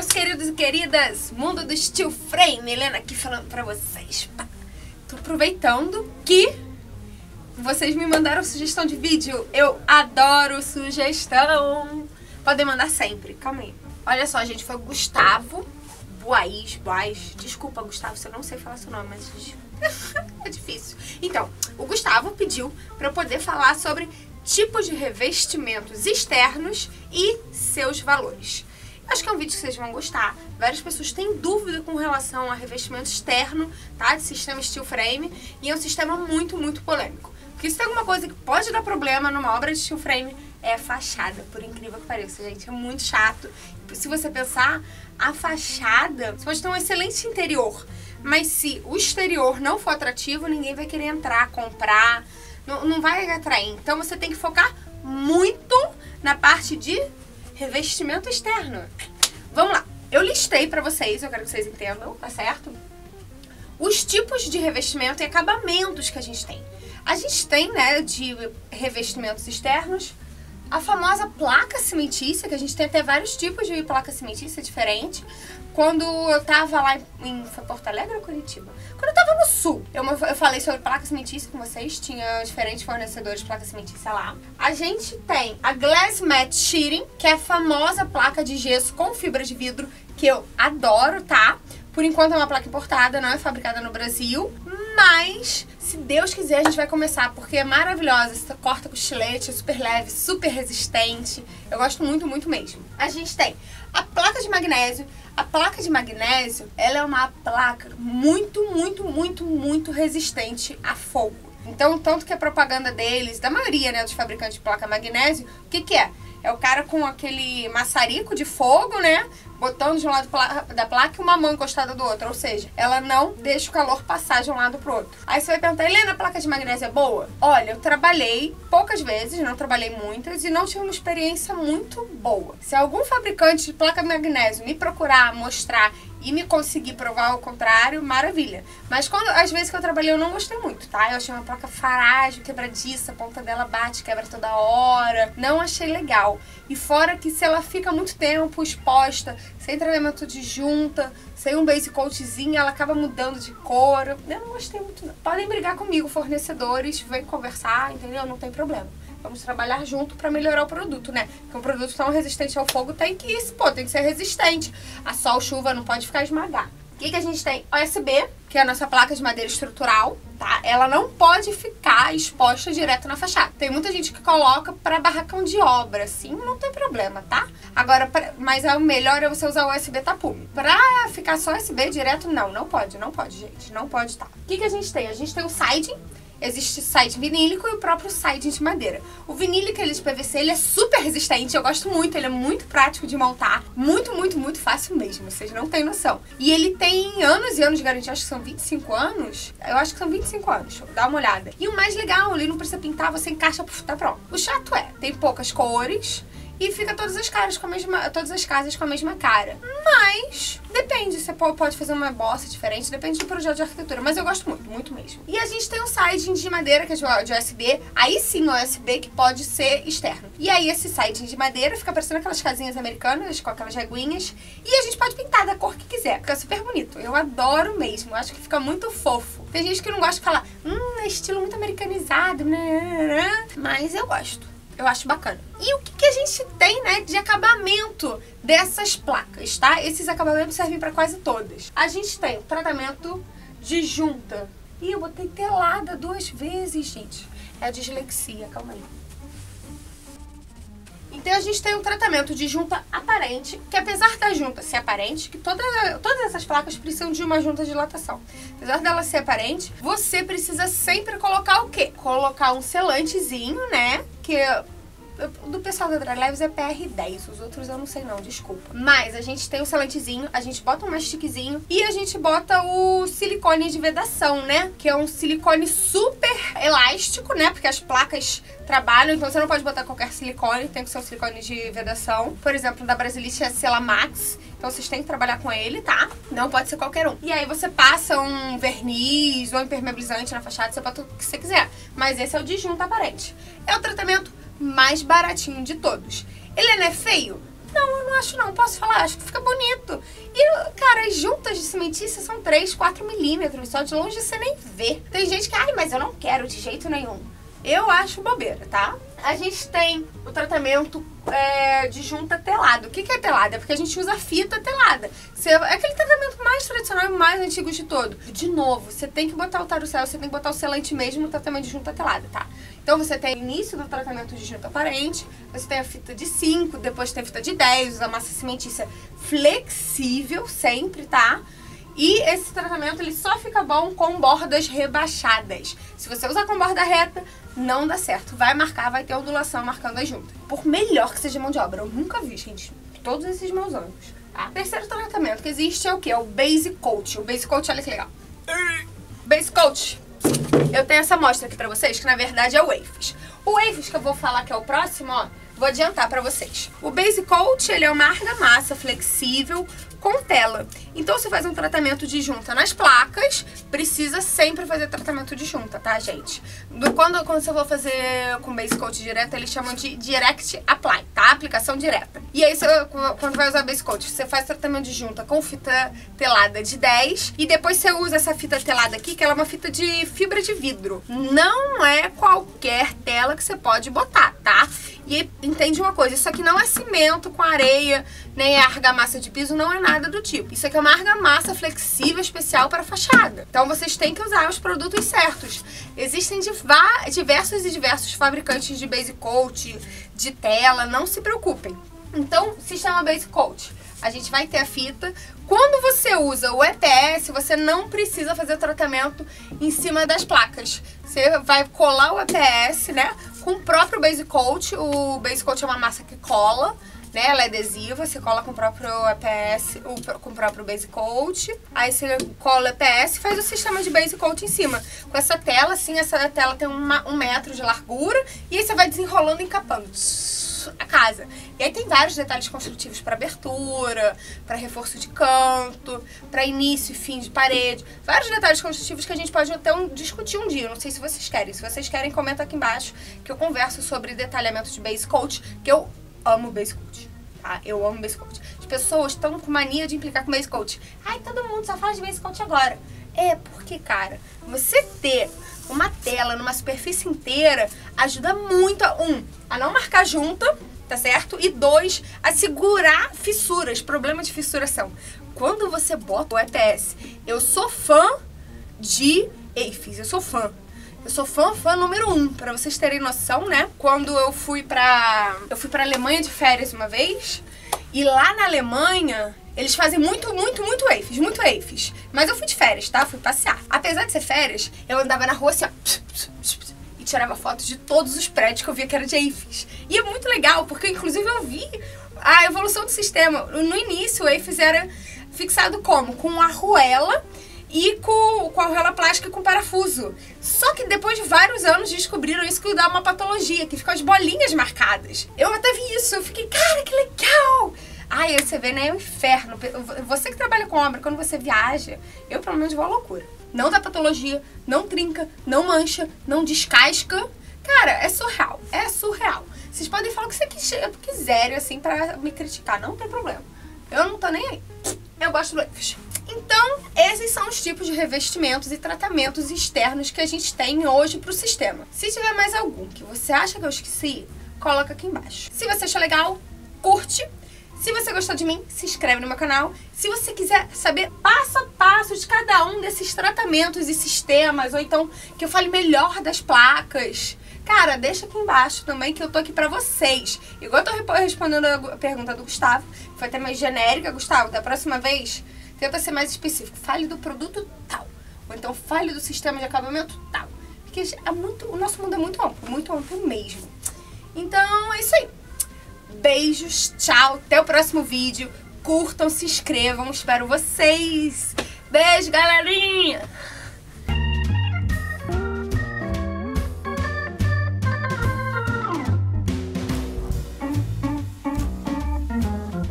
meus queridos e queridas, mundo do steel frame, Helena aqui falando pra vocês. Tô aproveitando que vocês me mandaram sugestão de vídeo. Eu adoro sugestão. Podem mandar sempre, calma aí. Olha só, gente, foi o Gustavo Boaz. Desculpa, Gustavo, se eu não sei falar seu nome, mas é difícil. Então, o Gustavo pediu pra eu poder falar sobre tipos de revestimentos externos e seus valores. Acho que é um vídeo que vocês vão gostar. Várias pessoas têm dúvida com relação a revestimento externo, tá? De sistema steel frame. E é um sistema muito, muito polêmico. Porque se tem alguma coisa que pode dar problema numa obra de steel frame, é a fachada, por incrível que pareça, gente. É muito chato. Se você pensar, a fachada, você pode ter um excelente interior. Mas se o exterior não for atrativo, ninguém vai querer entrar, comprar. Não vai atrair. Então você tem que focar muito na parte de revestimento externo. Vamos lá. Eu listei pra vocês, eu quero que vocês entendam, tá certo? Os tipos de revestimento e acabamentos que a gente tem. A gente tem, né, de revestimentos externos, a famosa placa cimentícia, que a gente tem até vários tipos de placa cimentícia diferente. Quando eu tava lá foi Porto Alegre ou Curitiba? Quando eu tava no sul, eu falei sobre placa cimentícia com vocês, tinha diferentes fornecedores de placa cimentícia lá. A gente tem a Glass Matte Sheeting, que é a famosa placa de gesso com fibra de vidro, que eu adoro, tá? Por enquanto é uma placa importada, não é fabricada no Brasil, mas se Deus quiser a gente vai começar, porque é maravilhosa, você corta com estilete, é super leve, super resistente, eu gosto muito, muito mesmo. A gente tem a placa de magnésio. A placa de magnésio, ela é uma placa muito, muito, muito, muito resistente a fogo. Então, tanto que a propaganda deles, da maioria, né, dos fabricantes de placa magnésio, o que que é? É o cara com aquele maçarico de fogo, né, botando de um lado da placa e uma mão encostada do outro. Ou seja, ela não deixa o calor passar de um lado pro outro. Aí você vai perguntar, Helena, a placa de magnésio é boa? Olha, eu trabalhei poucas vezes, não trabalhei muitas, e não tive uma experiência muito boa. Se algum fabricante de placa magnésio me procurar, mostrar e me conseguir provar o contrário, maravilha. Mas às vezes que eu trabalhei eu não gostei muito, tá? Eu achei uma placa frágil, quebradiça, a ponta dela bate, quebra toda hora. Não achei legal. E fora que se ela fica muito tempo exposta, sem tratamento de junta, sem um base coatzinho, ela acaba mudando de cor. Eu não gostei muito não. Podem brigar comigo, fornecedores, vem conversar, entendeu? Não tem problema. Vamos trabalhar junto pra melhorar o produto, né? Porque um produto tão resistente ao fogo tem que ser resistente. A sol, chuva, não pode ficar esmagar. O que a gente tem? OSB, que é a nossa placa de madeira estrutural, tá? Ela não pode ficar exposta direto na fachada. Tem muita gente que coloca pra barracão de obra, assim, não tem problema, tá? Agora, mas o melhor é você usar o USB tapume. Pra ficar só USB direto, não pode, gente. Não pode, tá? O que a gente tem? A gente tem o siding. Existe siding vinílico e o próprio siding de madeira. O vinílico, ele de PVC, ele é super resistente, eu gosto muito, ele é muito prático de montar. Muito, muito, muito fácil mesmo, vocês não têm noção. E ele tem anos e anos de garantia, acho que são 25 anos. Eu acho que são 25 anos, dá uma olhada. E o mais legal, ele não precisa pintar, você encaixa, tá pronto. O chato tem poucas cores e fica todas as casas com a mesma cara. Mas depende, você pode fazer uma bossa diferente, depende do projeto de arquitetura. Mas eu gosto muito, muito mesmo. E a gente tem um siding de madeira, que é de USB. Aí sim, o USB que pode ser externo. E aí esse siding de madeira fica parecendo aquelas casinhas americanas, com aquelas reguinhas. E a gente pode pintar da cor que quiser. Fica super bonito. Eu adoro mesmo. Eu acho que fica muito fofo. Tem gente que não gosta de falar, é estilo muito americanizado, né? Mas eu gosto. Eu acho bacana. E o que a gente tem, né, de acabamento dessas placas, tá? Esses acabamentos servem pra quase todas. A gente tem tratamento de junta. Ih, eu botei telada 2 vezes, gente. É a dislexia, calma aí. Então a gente tem um tratamento de junta aparente, que apesar da junta ser aparente, que todas essas placas precisam de uma junta de dilatação. Apesar dela ser aparente, você precisa sempre colocar o quê? Colocar um selantezinho, né? Que do pessoal da Dryleves é PR10, os outros eu não sei não, desculpa. Mas a gente tem o selantezinho, a gente bota um mastiquezinho e a gente bota o silicone de vedação, né? Que é um silicone super elástico, né? Porque as placas trabalham, então você não pode botar qualquer silicone, tem que ser um silicone de vedação. Por exemplo, da Brasilite é Celamax, então vocês têm que trabalhar com ele, tá? Não pode ser qualquer um. E aí você passa um verniz ou impermeabilizante na fachada, você bota o que você quiser. Mas esse é o de junta aparente. É o tratamento mais baratinho de todos. Ele não é feio? Não, eu não acho não. Posso falar? Acho que fica bonito. E, cara, as juntas de cimentícia são 3, 4 milímetros. Só de longe você nem vê. Tem gente que, ai, mas eu não quero de jeito nenhum. Eu acho bobeira, tá? A gente tem o tratamento de junta telado. O que é telada? É porque a gente usa fita telada. É aquele tratamento mais tradicional e mais antigo de todo. De novo, você tem que botar o tarucel, você tem que botar o selante mesmo no tratamento de junta telada, tá? Então você tem o início do tratamento de junta aparente, você tem a fita de 5, depois tem a fita de 10, usa massa cimentícia flexível sempre, tá? E esse tratamento ele só fica bom com bordas rebaixadas. Se você usar com borda reta, não dá certo. Vai marcar, vai ter ondulação marcando as juntas. Por melhor que seja mão de obra, eu nunca vi, gente, todos esses meus anos. Tá? Terceiro tratamento que existe é o que? É o Base Coat. O Base Coat, olha que legal. Base Coat. Eu tenho essa amostra aqui pra vocês, que na verdade é o Wafers. O Wafers que eu vou falar que é o próximo, ó, vou adiantar pra vocês. O Base Coat, ele é uma argamassa flexível com tela. Então você faz um tratamento de junta nas placas, precisa sempre fazer tratamento de junta, tá, gente? Quando você for fazer com Base Coat direto, eles chamam de Direct Apply, tá? Aplicação direta. E aí, quando vai usar Base Coat, você faz tratamento de junta com fita telada de 10 e depois você usa essa fita telada aqui, que ela é uma fita de fibra de vidro. Não é qualquer tela que você pode botar, tá? E entende uma coisa, isso aqui não é cimento com areia, nem é argamassa de piso, não é nada do tipo. Isso aqui é uma argamassa flexível especial para fachada. Então vocês têm que usar os produtos certos. Existem diversos fabricantes de Base Coat, de tela, não se preocupem. Então, sistema Base Coat. A gente vai ter a fita. Quando você usa o EPS, você não precisa fazer tratamento em cima das placas. Você vai colar o EPS, né, com o próprio Base Coat. O Base Coat é uma massa que cola, né, ela é adesiva, você cola com o próprio EPS, com o próprio Base Coat. Aí você cola o EPS e faz o sistema de Base Coat em cima. Com essa tela, assim, essa tela tem 1 metro de largura e aí você vai desenrolando e encapando a casa. E aí tem vários detalhes construtivos para abertura, para reforço de canto, para início e fim de parede. Vários detalhes construtivos que a gente pode até discutir um dia. Não sei se vocês querem. Se vocês querem, comenta aqui embaixo que eu converso sobre detalhamento de Base Coat, que eu amo Base Coat, tá? Eu amo Base Coat. As pessoas estão com mania de implicar com Base Coat. Ai, todo mundo só fala de Base Coat agora. É porque, cara, você ter uma tela numa superfície inteira ajuda muito a não marcar junta, tá certo? E 2, a segurar fissuras, problema de fissuração. Quando você bota o EPS, eu sou fã de Wafers, eu sou fã. Eu sou fã número 1, pra vocês terem noção, né? Quando eu fui pra Alemanha de férias uma vez, e lá na Alemanha eles fazem muito Wafers. Mas eu fui de férias, tá? Fui passear. Apesar de ser férias, eu andava na rua assim, ó, e tirava fotos de todos os prédios que eu via que era de Wafers. E é muito legal, porque inclusive eu vi a evolução do sistema. No início, o Wafers era fixado como? Com arruela e com a arruela plástica com parafuso. Só que depois de vários anos descobriram isso, que dá uma patologia, que ficam as bolinhas marcadas. Eu até vi isso, eu fiquei, cara, que legal! Ai, você vê, né? É um inferno. Você que trabalha com obra, quando você viaja, eu pelo menos vou à loucura. Não dá patologia, não trinca, não mancha, não descasca. Cara, é surreal. É surreal. Vocês podem falar o que vocês quiserem, assim, pra me criticar. Não tem problema. Eu não tô nem aí. Eu gosto do Wafers. Então, esses são os tipos de revestimentos e tratamentos externos que a gente tem hoje pro sistema. Se tiver mais algum que você acha que eu esqueci, coloca aqui embaixo. Se você achou legal, curte. Se você gostou de mim, se inscreve no meu canal. Se você quiser saber passo a passo de cada um desses tratamentos e sistemas, ou então que eu fale melhor das placas, cara, deixa aqui embaixo também que eu tô aqui pra vocês. Igual eu tô respondendo a pergunta do Gustavo, que foi até mais genérica. Gustavo, da próxima vez, tenta ser mais específico. Fale do produto tal. Ou então fale do sistema de acabamento tal. Porque o nosso mundo é muito amplo mesmo. Então, é isso aí. Beijos, tchau, até o próximo vídeo. Curtam, se inscrevam, espero vocês. Beijo, galerinha!